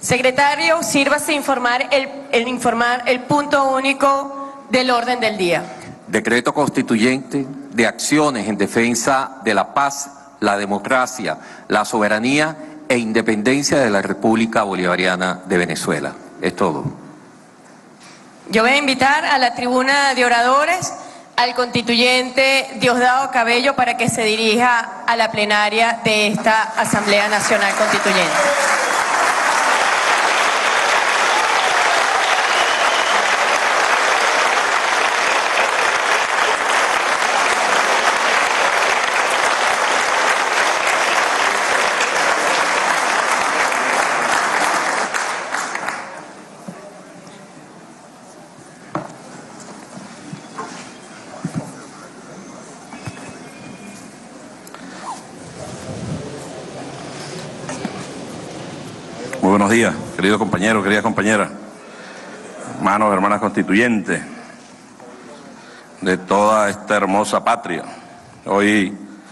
Secretario, sírvase informar el punto único del orden del día. Decreto constituyente de acciones en defensa de la paz, la democracia, la soberanía e independencia de la República Bolivariana de Venezuela. Es todo. Yo voy a invitar a la tribuna de oradores al constituyente Diosdado Cabello para que se dirija a la plenaria de esta Asamblea Nacional Constituyente. Muy buenos días, queridos compañeros, queridas compañeras, hermanos, hermanas constituyentes de toda esta hermosa patria. Hoy,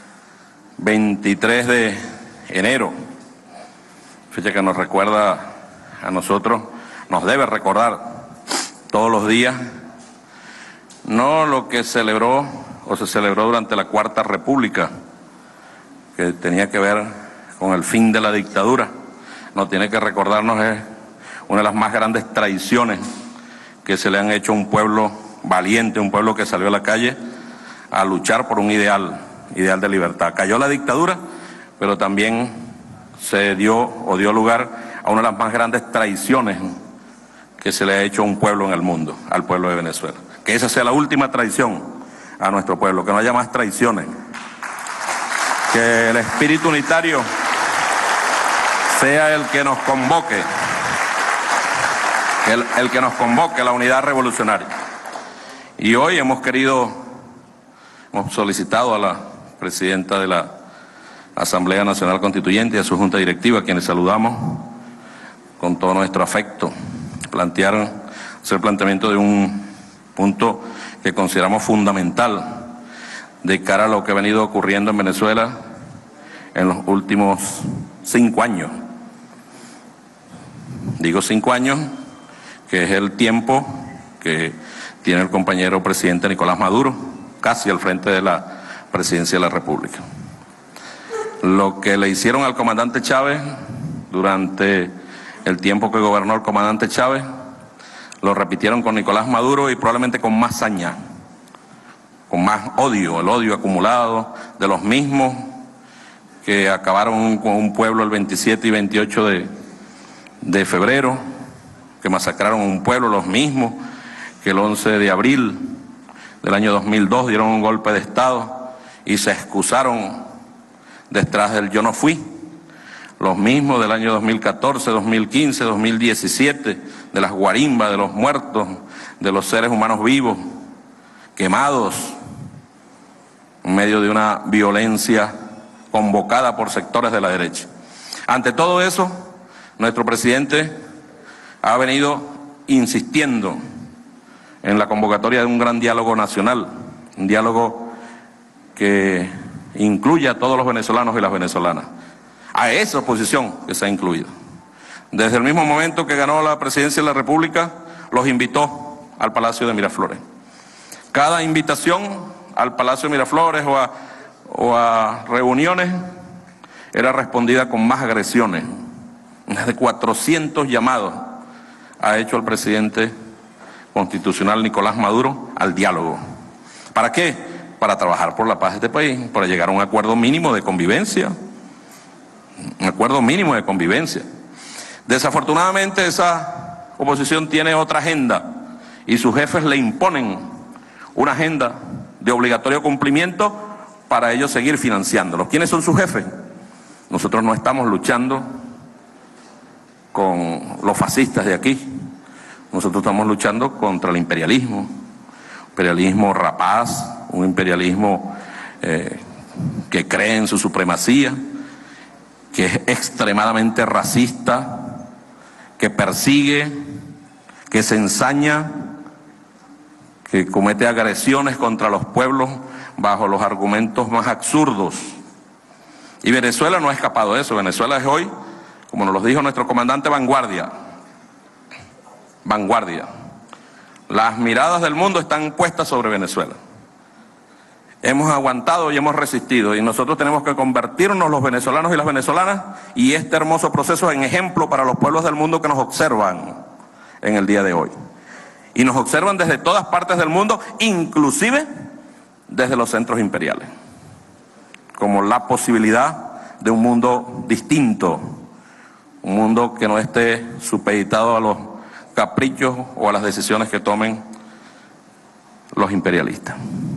23 de enero, fecha que nos recuerda a nosotros, nos debe recordar todos los días, no lo que celebró o se celebró durante la Cuarta República, que tenía que ver con el fin de la dictadura. No, tiene que recordarnos es una de las más grandes traiciones que se le han hecho a un pueblo valiente, un pueblo que salió a la calle a luchar por un ideal de libertad. Cayó la dictadura, pero también se dio lugar a una de las más grandes traiciones que se le ha hecho a un pueblo en el mundo, al pueblo de Venezuela. Que esa sea la última traición a nuestro pueblo, que no haya más traiciones. Que el espíritu unitario sea el que nos convoque, el que nos convoque a la unidad revolucionaria. Y hoy hemos solicitado a la presidenta de la Asamblea Nacional Constituyente y a su junta directiva, a quienes saludamos con todo nuestro afecto, hacer planteamiento de un punto que consideramos fundamental de cara a lo que ha venido ocurriendo en Venezuela en los últimos 5 años. Digo 5 años, que es el tiempo que tiene el compañero presidente Nicolás Maduro, casi al frente de la presidencia de la República. Lo que le hicieron al comandante Chávez durante el tiempo que gobernó el comandante Chávez, lo repitieron con Nicolás Maduro y probablemente con más saña, con más odio, el odio acumulado de los mismos que acabaron con un pueblo el 27 y 28 de febrero, que masacraron un pueblo, los mismos que el 11 de abril del año 2002 dieron un golpe de Estado y se excusaron detrás del yo no fui, los mismos del año 2014, 2015, 2017, de las guarimbas, de los muertos, de los seres humanos vivos, quemados en medio de una violencia convocada por sectores de la derecha. Ante todo eso, nuestro presidente ha venido insistiendo en la convocatoria de un gran diálogo nacional, un diálogo que incluya a todos los venezolanos y las venezolanas. A esa oposición que se ha incluido. Desde el mismo momento que ganó la presidencia de la República, los invitó al Palacio de Miraflores. Cada invitación al Palacio de Miraflores o a reuniones era respondida con más agresiones. Más de 400 llamados ha hecho el presidente constitucional Nicolás Maduro al diálogo. ¿Para qué? Para trabajar por la paz de este país, para llegar a un acuerdo mínimo de convivencia. Un acuerdo mínimo de convivencia. Desafortunadamente esa oposición tiene otra agenda y sus jefes le imponen una agenda de obligatorio cumplimiento para ellos seguir financiándolo. ¿Quiénes son sus jefes? Nosotros no estamos luchando con los fascistas de aquí. Nosotros estamos luchando contra el imperialismo rapaz, un imperialismo que cree en su supremacía, que es extremadamente racista, que persigue, que se ensaña, que comete agresiones contra los pueblos bajo los argumentos más absurdos. Y Venezuela no ha escapado de eso. Venezuela es hoy como nos lo dijo nuestro comandante Vanguardia, las miradas del mundo están puestas sobre Venezuela. Hemos aguantado y hemos resistido, y nosotros tenemos que convertirnos, los venezolanos y las venezolanas, y este hermoso proceso, en ejemplo para los pueblos del mundo que nos observan en el día de hoy. Y nos observan desde todas partes del mundo, inclusive desde los centros imperiales, como la posibilidad de un mundo distinto, un mundo que no esté supeditado a los caprichos o a las decisiones que tomen los imperialistas.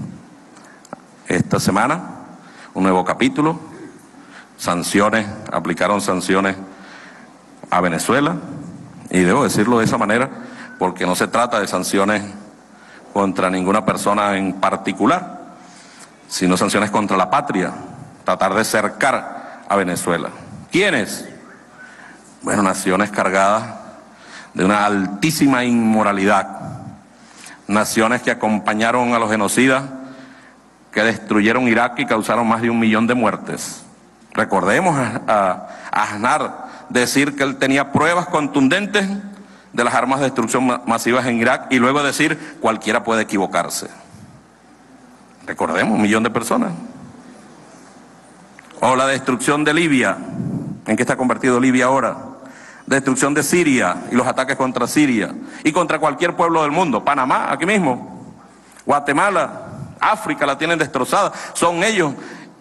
Esta semana, un nuevo capítulo, sanciones, aplicaron sanciones a Venezuela, y debo decirlo de esa manera porque no se trata de sanciones contra ninguna persona en particular, sino sanciones contra la patria, tratar de cercar a Venezuela. ¿Quiénes? Bueno, naciones cargadas de una altísima inmoralidad, naciones que acompañaron a los genocidas que destruyeron Irak y causaron más de 1 millón de muertes. Recordemos a Aznar decir que él tenía pruebas contundentes de las armas de destrucción masivas en Irak, y luego decir cualquiera puede equivocarse. Recordemos, 1 millón de personas. O la destrucción de Libia. ¿En qué está convertido Libia ahora? Destrucción de Siria y los ataques contra Siria y contra cualquier pueblo del mundo. Panamá, aquí mismo. Guatemala, África la tienen destrozada. Son ellos,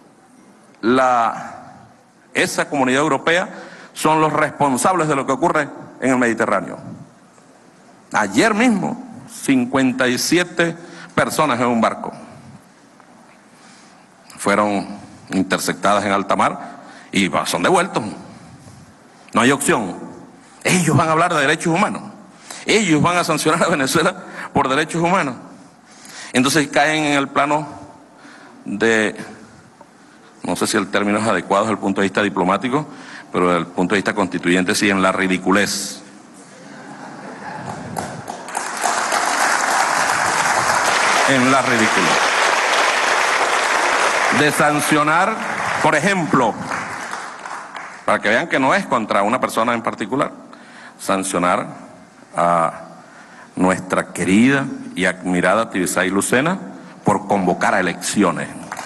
esa comunidad europea, son los responsables de lo que ocurre en el Mediterráneo. Ayer mismo, 57 personas en un barco fueron interceptadas en alta mar y son devueltos. No hay opción. Ellos van a hablar de derechos humanos. Ellos van a sancionar a Venezuela por derechos humanos. Entonces caen en el plano de, no sé si el término es adecuado desde el punto de vista diplomático, pero desde el punto de vista constituyente sí, en la ridiculez. En la ridiculez. De sancionar, por ejemplo, para que vean que no es contra una persona en particular, sancionar a nuestra querida y admirada Tibisay Lucena por convocar a elecciones.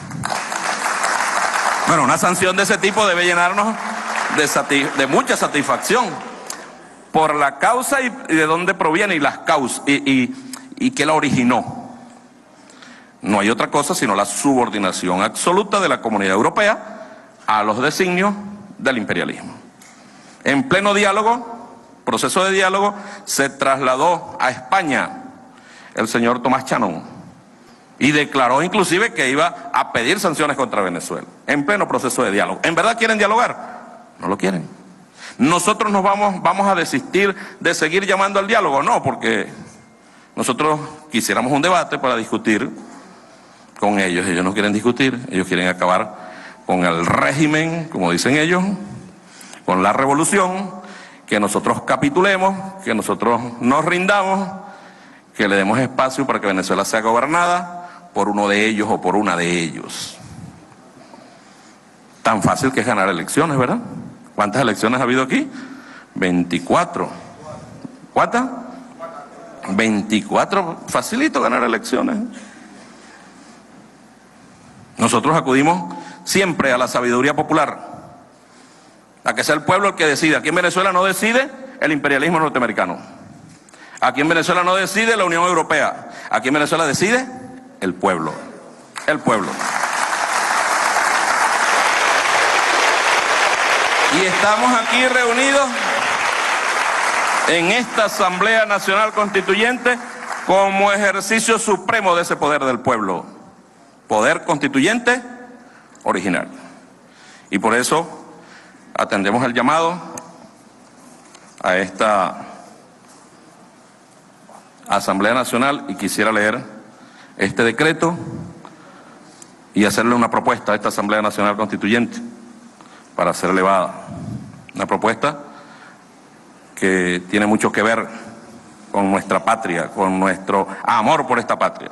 Bueno, una sanción de ese tipo debe llenarnos de mucha satisfacción por la causa y de dónde proviene y las causas y qué la originó. No hay otra cosa sino la subordinación absoluta de la Comunidad Europea a los designios del imperialismo. En pleno diálogo, proceso de diálogo, se trasladó a España el señor Tomás Chanón y declaró inclusive que iba a pedir sanciones contra Venezuela, en pleno proceso de diálogo. ¿En verdad quieren dialogar? No lo quieren. ¿Nosotros nos vamos a desistir de seguir llamando al diálogo? No, porque nosotros quisiéramos un debate para discutir con ellos. Ellos no quieren discutir, ellos quieren acabar con el régimen, como dicen ellos, con la revolución, que nosotros capitulemos, que nosotros nos rindamos, que le demos espacio para que Venezuela sea gobernada por uno de ellos o por una de ellos. Tan fácil que es ganar elecciones, ¿verdad? ¿Cuántas elecciones ha habido aquí? 24. ¿Cuántas? 24. Facilito ganar elecciones. Nosotros acudimos siempre a la sabiduría popular, a que sea el pueblo el que decida. Aquí en Venezuela no decide el imperialismo norteamericano. Aquí en Venezuela no decide la Unión Europea. Aquí en Venezuela decide el pueblo. El pueblo. Y estamos aquí reunidos en esta Asamblea Nacional Constituyente como ejercicio supremo de ese poder del pueblo. Poder constituyente original. Y por eso atendemos el llamado a esta Asamblea Nacional y quisiera leer este decreto y hacerle una propuesta a esta Asamblea Nacional Constituyente para ser elevada. Una propuesta que tiene mucho que ver con nuestra patria, con nuestro amor por esta patria.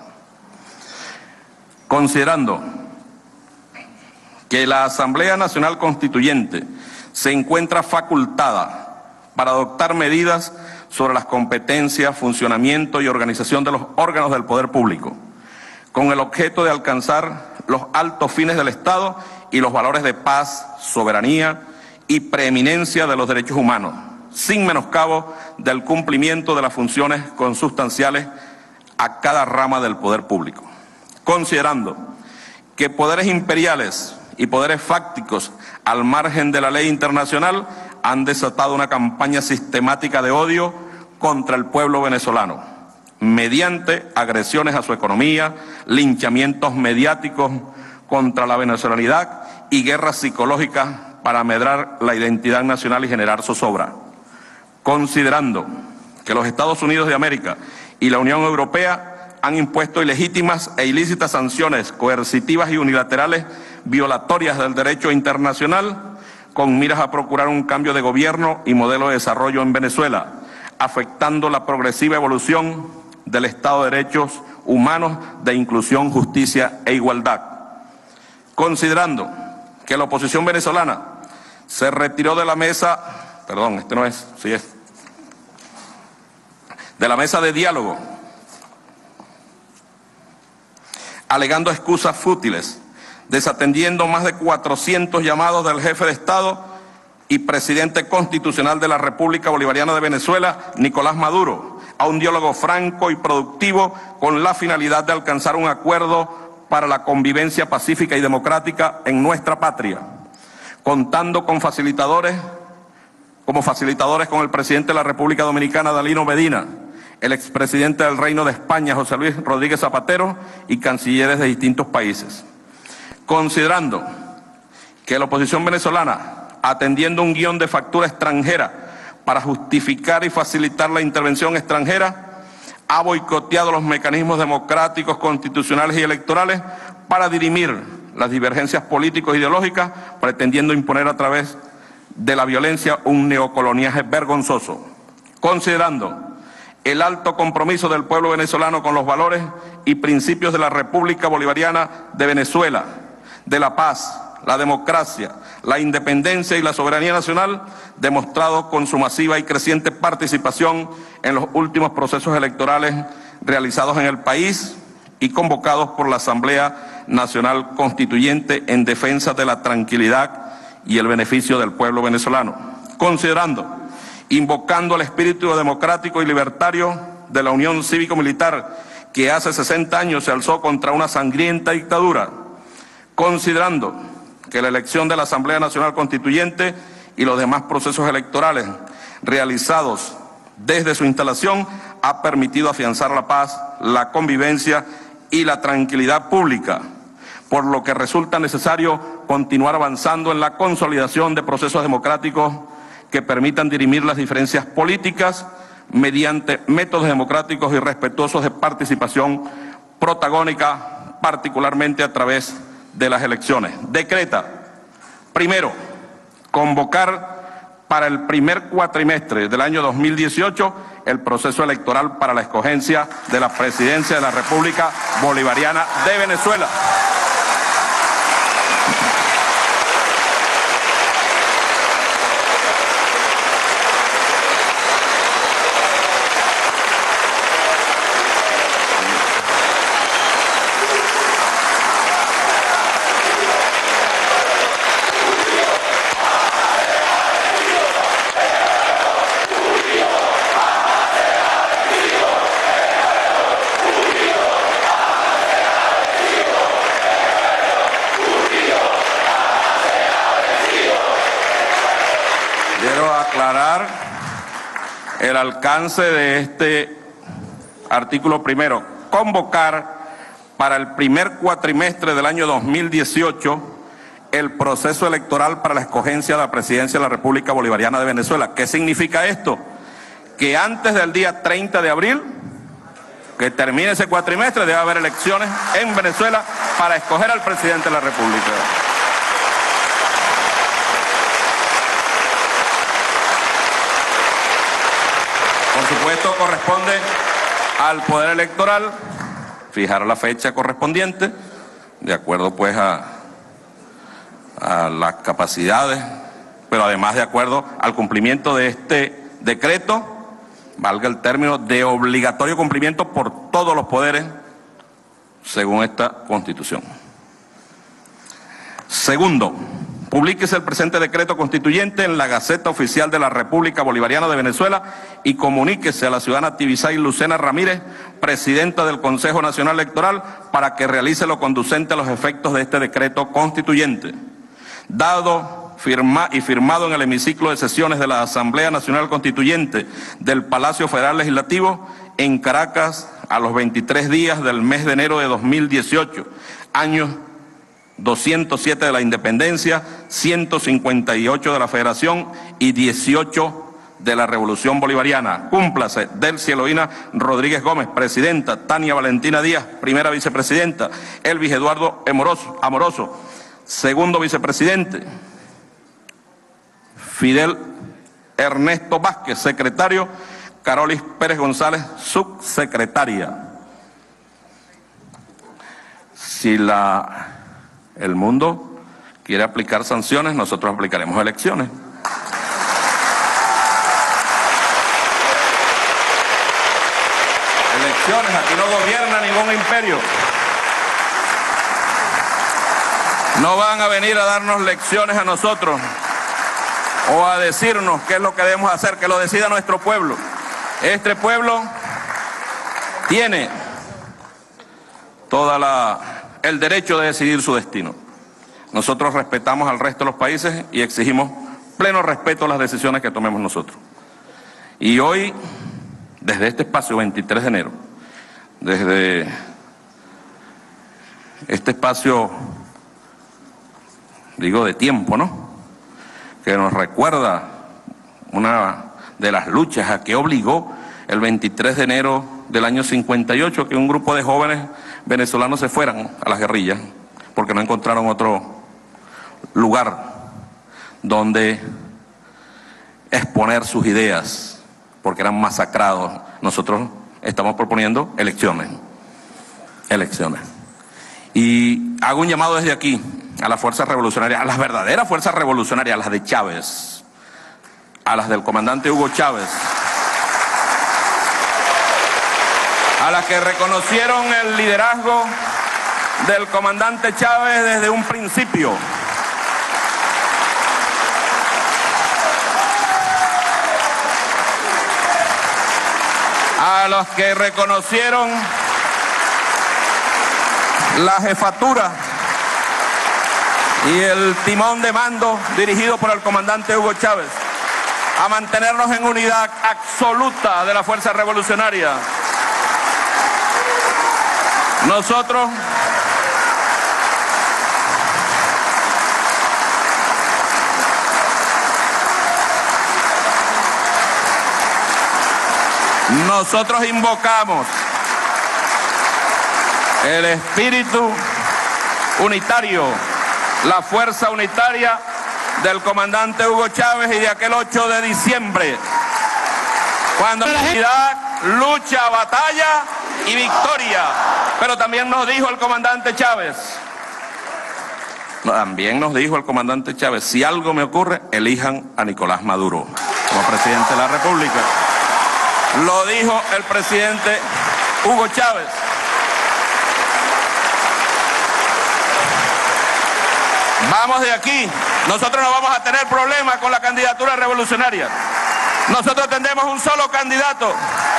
Considerando que la Asamblea Nacional Constituyente se encuentra facultada para adoptar medidas sobre las competencias, funcionamiento y organización de los órganos del poder público, con el objeto de alcanzar los altos fines del Estado y los valores de paz, soberanía y preeminencia de los derechos humanos, sin menoscabo del cumplimiento de las funciones consustanciales a cada rama del poder público. Considerando que poderes imperiales y poderes fácticos al margen de la ley internacional han desatado una campaña sistemática de odio contra el pueblo venezolano, mediante agresiones a su economía, linchamientos mediáticos contra la venezolanidad y guerras psicológicas para amedrar la identidad nacional y generar zozobra. Considerando que los Estados Unidos de América y la Unión Europea han impuesto ilegítimas e ilícitas sanciones coercitivas y unilaterales violatorias del derecho internacional con miras a procurar un cambio de gobierno y modelo de desarrollo en Venezuela, afectando la progresiva evolución del Estado de Derechos Humanos, de inclusión, justicia e igualdad. Considerando que la oposición venezolana se retiró de la mesa, de la mesa de diálogo, alegando excusas fútiles, desatendiendo más de 400 llamados del jefe de Estado y presidente constitucional de la República Bolivariana de Venezuela, Nicolás Maduro, a un diálogo franco y productivo con la finalidad de alcanzar un acuerdo para la convivencia pacífica y democrática en nuestra patria, contando con facilitadores con el presidente de la República Dominicana, Danilo Medina, el expresidente del Reino de España, José Luis Rodríguez Zapatero, y cancilleres de distintos países. Considerando que la oposición venezolana, atendiendo un guión de factura extranjera para justificar y facilitar la intervención extranjera, ha boicoteado los mecanismos democráticos, constitucionales y electorales para dirimir las divergencias político-ideológicas, pretendiendo imponer a través de la violencia un neocoloniaje vergonzoso. Considerando el alto compromiso del pueblo venezolano con los valores y principios de la República Bolivariana de Venezuela, de la paz, la democracia, la independencia y la soberanía nacional, demostrado con su masiva y creciente participación en los últimos procesos electorales realizados en el país y convocados por la Asamblea Nacional Constituyente en defensa de la tranquilidad y el beneficio del pueblo venezolano. Considerando, invocando el espíritu democrático y libertario de la Unión Cívico-Militar que hace 60 años se alzó contra una sangrienta dictadura, considerando que la elección de la Asamblea Nacional Constituyente y los demás procesos electorales realizados desde su instalación ha permitido afianzar la paz, la convivencia y la tranquilidad pública, por lo que resulta necesario continuar avanzando en la consolidación de procesos democráticos que permitan dirimir las diferencias políticas mediante métodos democráticos y respetuosos de participación protagónica, particularmente a través de las elecciones. Decreta, primero, convocar para el primer cuatrimestre del año 2018 el proceso electoral para la escogencia de la presidencia de la República Bolivariana de Venezuela. El alcance de este artículo primero: convocar para el primer cuatrimestre del año 2018 el proceso electoral para la escogencia de la presidencia de la República Bolivariana de Venezuela. ¿Qué significa esto? Que antes del día 30 de abril, que termine ese cuatrimestre, debe haber elecciones en Venezuela para escoger al presidente de la República. Por supuesto, corresponde al Poder Electoral fijar la fecha correspondiente, de acuerdo pues a las capacidades pero además de acuerdo al cumplimiento de este decreto, valga el término, de obligatorio cumplimiento por todos los poderes, según esta Constitución. Segundo, publíquese el presente decreto constituyente en la Gaceta Oficial de la República Bolivariana de Venezuela y comuníquese a la ciudadana Tibisay Lucena Ramírez, presidenta del Consejo Nacional Electoral, para que realice lo conducente a los efectos de este decreto constituyente. Dado y firmado en el hemiciclo de sesiones de la Asamblea Nacional Constituyente del Palacio Federal Legislativo en Caracas a los 23 días del mes de enero de 2018, año 207 de la Independencia, 158 de la Federación y 18 de la Revolución Bolivariana. Cúmplase Delcy Eloína Rodríguez Gómez, presidenta; Tania Valentina Díaz, primera vicepresidenta; Elvis Eduardo Amoroso, segundo vicepresidente; Fidel Ernesto Vázquez, secretario; Carolis Pérez González, subsecretaria. Si el mundo quiere aplicar sanciones, nosotros aplicaremos elecciones. Elecciones, aquí no gobierna ningún imperio. No van a venir a darnos lecciones a nosotros o a decirnos qué es lo que debemos hacer, que lo decida nuestro pueblo. Este pueblo tiene el derecho de decidir su destino. Nosotros respetamos al resto de los países y exigimos pleno respeto a las decisiones que tomemos nosotros. Y hoy, desde este espacio 23 de enero, desde este espacio, digo, de tiempo, ¿no?, que nos recuerda una de las luchas a que obligó el 23 de enero del año 58, que un grupo de jóvenes venezolanos se fueran a las guerrillas, porque no encontraron otro lugar donde exponer sus ideas, porque eran masacrados. Nosotros estamos proponiendo elecciones. Y hago un llamado desde aquí a las fuerzas revolucionarias, a las verdaderas fuerzas revolucionarias, a las de Chávez, a las del comandante Hugo Chávez, a las que reconocieron el liderazgo del comandante Chávez desde un principio. A los que reconocieron la jefatura y el timón de mando dirigido por el comandante Hugo Chávez, a mantenernos en unidad absoluta de la fuerza revolucionaria. Nosotros invocamos el espíritu unitario, la fuerza unitaria del comandante Hugo Chávez y de aquel 8 de diciembre, cuando la unidad, lucha, batalla y victoria. Pero también nos dijo el comandante Chávez, si algo me ocurre, elijan a Nicolás Maduro como presidente de la República. Lo dijo el presidente Hugo Chávez. Vamos de aquí. Nosotros no vamos a tener problemas con la candidatura revolucionaria. Nosotros tendremos un solo candidato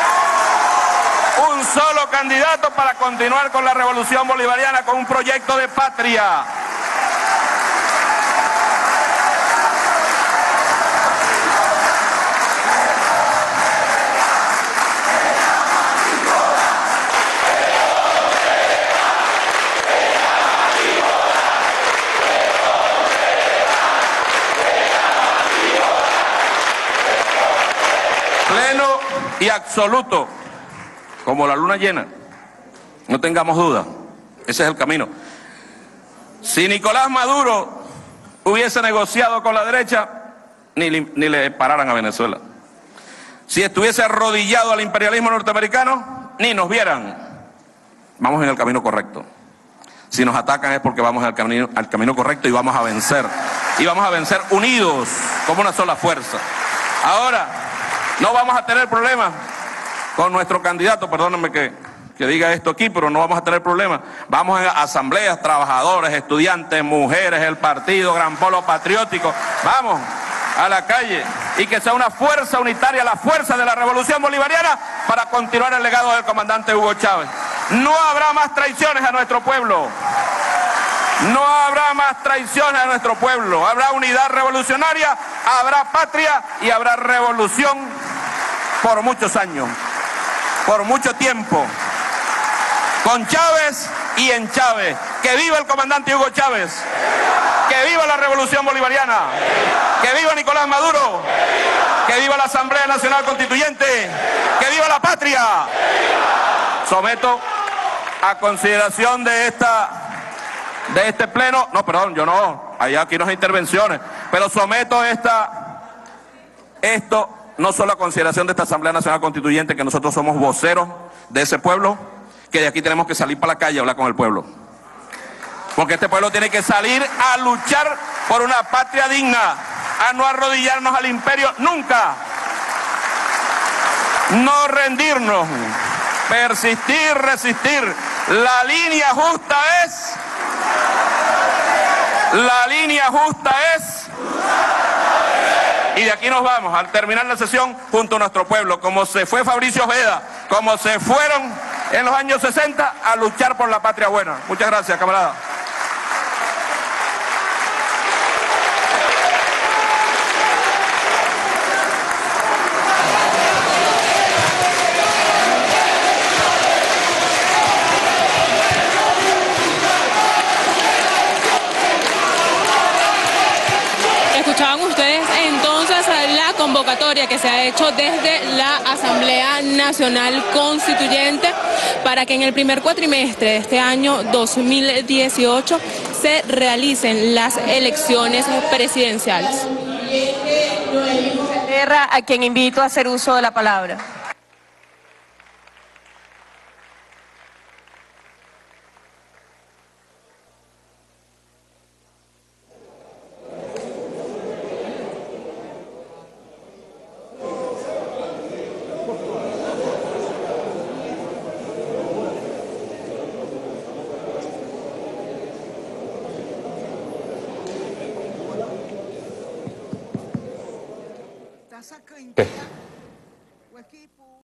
para continuar con la revolución bolivariana, con un proyecto de patria. Pleno y absoluto, como la luna llena. No tengamos duda, ese es el camino. Si Nicolás Maduro hubiese negociado con la derecha, ni le pararan a Venezuela. Si estuviese arrodillado al imperialismo norteamericano, ni nos vieran. Vamos en el camino correcto. Si nos atacan es porque vamos al camino correcto y vamos a vencer. y vamos a vencer unidos como una sola fuerza. Ahora, no vamos a tener problemas con nuestro candidato, perdónenme que diga esto aquí, pero no vamos a tener problemas. Vamos a asambleas, trabajadores, estudiantes, mujeres, el partido, Gran Polo Patriótico, vamos a la calle y que sea una fuerza unitaria, la fuerza de la revolución bolivariana para continuar el legado del comandante Hugo Chávez. No habrá más traiciones a nuestro pueblo. No habrá más traiciones a nuestro pueblo. Habrá unidad revolucionaria, habrá patria y habrá revolución por muchos años, por mucho tiempo. Con Chávez y en Chávez. ¡Que viva el comandante Hugo Chávez! ¡Que viva la revolución bolivariana! ¡Que viva Nicolás Maduro! ¡Que viva la Asamblea Nacional Constituyente! ¡Que viva la patria! Someto a consideración de este pleno, no, perdón, yo no, aquí no hay intervenciones, pero someto esto no solo a consideración de esta Asamblea Nacional Constituyente, que nosotros somos voceros de ese pueblo, que de aquí tenemos que salir para la calle a hablar con el pueblo. Porque este pueblo tiene que salir a luchar por una patria digna, a no arrodillarnos al imperio nunca. No rendirnos, persistir, resistir. La línea justa es... La línea justa es... Y de aquí nos vamos, al terminar la sesión, junto a nuestro pueblo, como se fue Fabricio Ojeda, como se fueron en los años 60 a luchar por la patria buena. Muchas gracias, camarada. Escuchaban ustedes entonces la convocatoria que se ha hecho desde la Asamblea Nacional Constituyente para que en el primer cuatrimestre de este año 2018 se realicen las elecciones presidenciales. A quien invito a hacer uso de la palabra.